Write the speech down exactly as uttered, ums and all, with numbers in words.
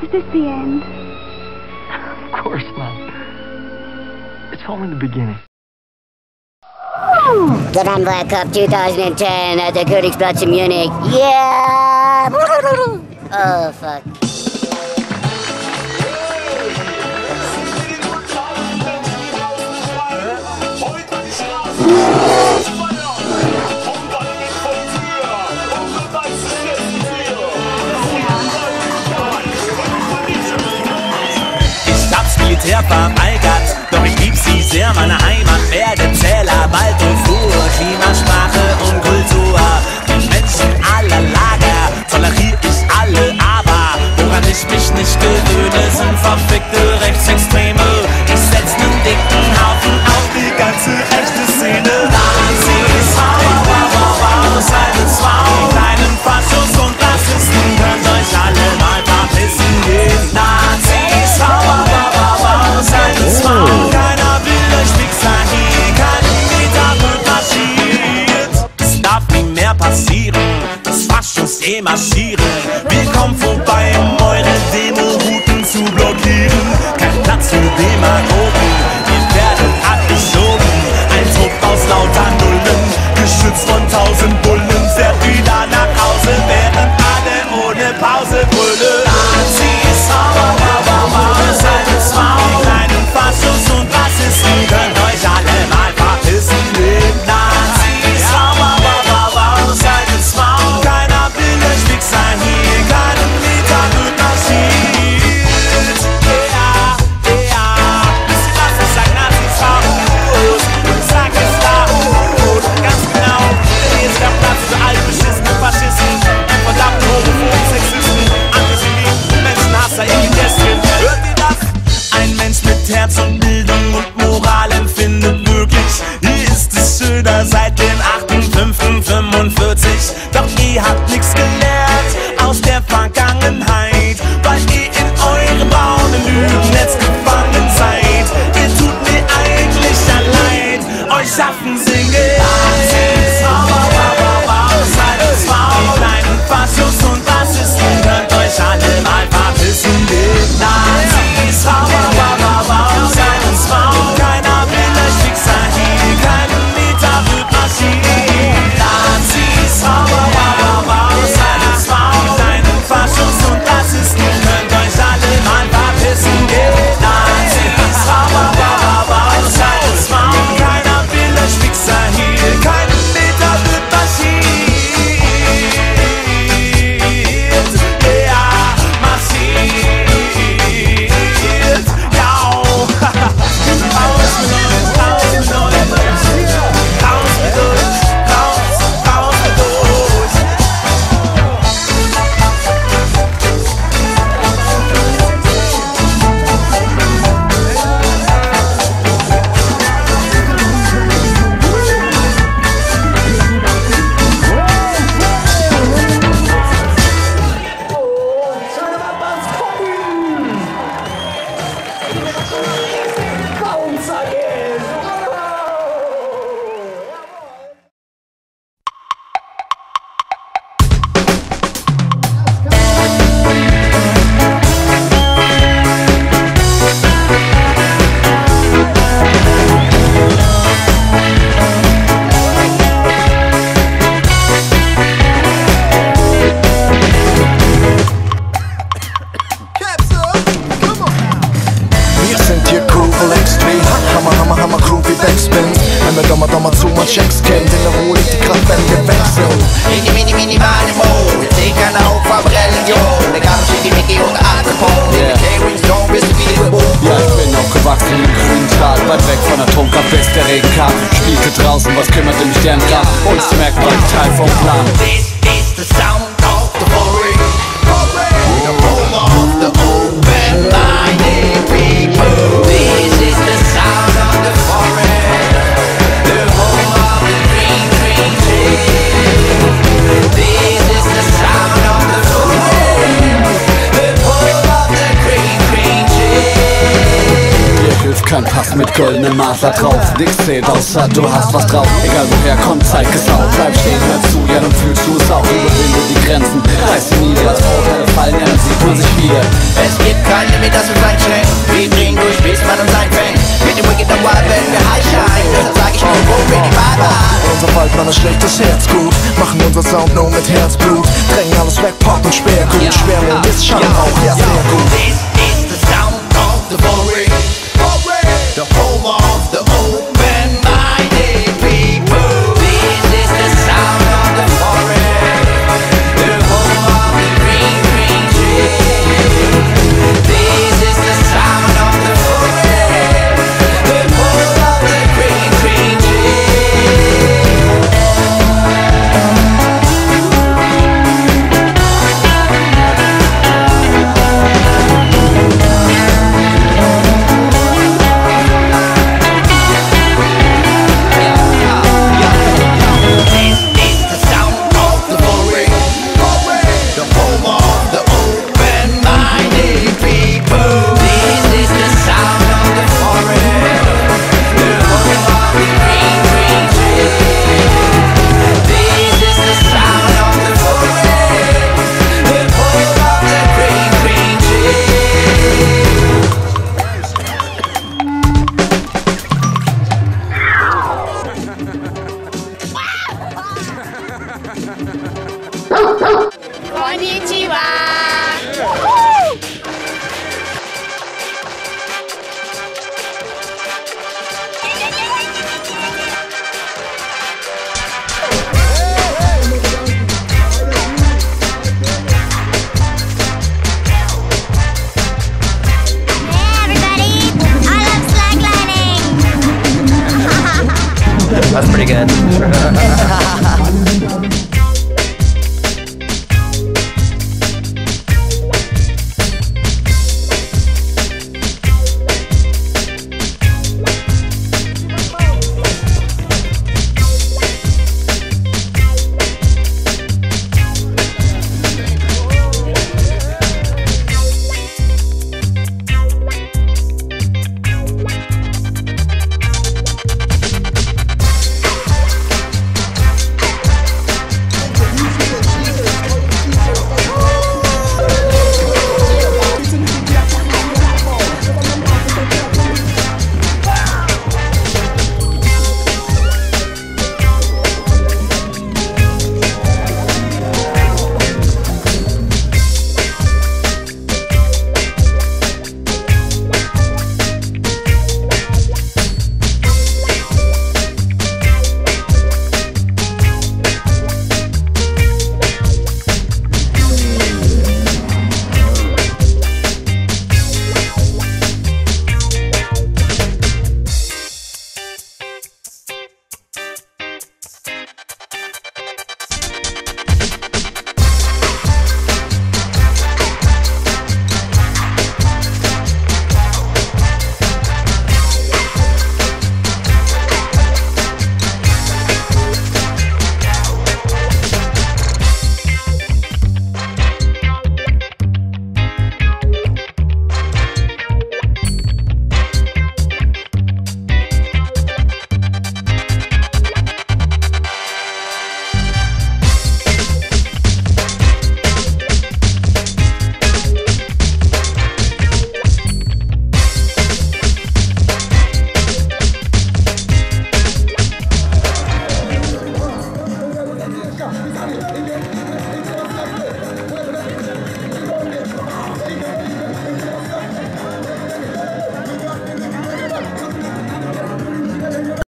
Is this the end? Of course not. It's only the beginning. The Bandwire Cup twenty ten at the Königsplatz in Munich. Yeah! Oh, fuck. Ich hab's Militär verweigert, doch ich lieb sie sehr, meine Heimat, werde Zähler, bald und Fuhr, Klimasprache und Kultur. Die Menschen aller Lager tolerier ich alle, aber woran ich mich nicht gewöhne, sind verfickte Rechtsextreme. Ich setz nen dicken Haufen auf die ganze rechte Szene. Nazis, hau, hau, hau, hau, Seite zwei. Die kleinen Faschos und Rassisten könnt euch alle mal verpissen gehen. Nazis, hau, hau, hau, hau, Seite zwei. Keiner will euch Wichser hier, kein Meter wird marschiert. Es darf nie mehr passieren, dass Faschos je marschieren. Willkommen vorbei, um eure Demo-Routen zu blockieren. Kein Platz für Demagogen, ihr werdet abgeschoben. Ein Trupp aus lauter Nullen, geschützt von tausend Bullen, fährt wieder nach Hause, während alle ohne Pause brüllen. Nazis, hau, hau, hau, hau, hau, Seite zwei. Die kleinen Faschos und Rassisten könnt euch alle mal verpissen gehen. Nazis, hau, hau, hau, hau, hau, Seite zwei. Keiner will euch Wichser hier, keinen Meter wird marschiert. Ja, ja, wisst ihr was ich sag? Nazis raus, ich sag es laut, ganz genau. Hier ist der Platz für altbeschissene Faschisten, verdammte Homophoben, Sexisten, Antisemiten, Menschenhasser, Elitisten. Hört ihr das? Ein Mensch mit Herz und Bildung und Moral empfindet wirklich, hier ist es schöner seit dem achten fünften fünfundvierzig. Doch ihr habt nichts gelernt aus der Vergangenheit, weil ihr in eurem braunen Lügennetz gefangen seid. Ihr tut mir eigentlich ja leid, euch schaffen Single. Nazis, hau, hau, hau, hau, hau, Seite zwei. Die kleinen Faschos und Rassisten könnt euch alle mal verpissen gehen. Nazis, hau, hau, hau, hau, hau, Seite zwei. Keiner will euch Wichser hier, keinen Meter wird marschiert. Nazis, hau, hau, hau, hau, hau, Seite zwei. Die kleinen Faschos und Rassisten könnt euch alle mal verpissen gehen. Nazis, hau, hau, hau, hau, Seite zwei. Keiner will euch Wichser hier, keinen Meter wird marschiert. Ja, marschiert. Ja, raus mit euch, raus mit euch. Raus mit euch, raus, raus mit euch. Wir sind hier cool, extrem, hammer, hammer, hammer, groovy Backspins. Wenn wir Dommer, Dommer zu mal Checks kennt, in der Ruhe liegt die Kraft, wenn wir wechseln. Mini, mini, minimale Mode, ich kann auch auf Religion. Egal ob Schicky, Mickey und Al Capone. In der Catering-Zone bist du wie geboren. Ja, ich bin aufgewachsen im grünen Tal, weit weg von Atomkraft, bis der Regen kam. Spielte draußen, was kümmerte mich deren Kram? Uns zu merken, war ein Teil vom Plan. This is the sound of the foreign. The home of the open-minded people. This is the sound of the foreign. The home of the green, green tree. This is the sound of the foreign. The home of the green, green tree. Hier hilft kein Pass Text mit goldenem Maßer drauf. Nix zählt außer du hast was drauf. Egal woher kommt, Zeit gesaut. Bleib stehen, hör zu, ja dann fühlst du es auch. Überwinde die Grenzen, reiß sie nieder. Als Vorteile fallen, ja dann sieht man sich wieder. Es gibt kein Limit, das uns einschränkt. Wir drehen durch, bis man uns einfängt. Mit dem Wicked and Wild werden wir high shine. Deshalb sag ich nur, wo bin die Bye Bye. Unser Waldmann ist schlechtes Herz gut. Machen unser Sound nur mit Herzblut. Drängen alles weg, Pop und Sperrgut. Schwermut ist schon auch, ja sehr gut. This is the sound of the foray. The home of the open-minded people. This is the sound of the forest. The home of the green, green tree. This is the sound of the forest. The home of the green, green tree. That's pretty good.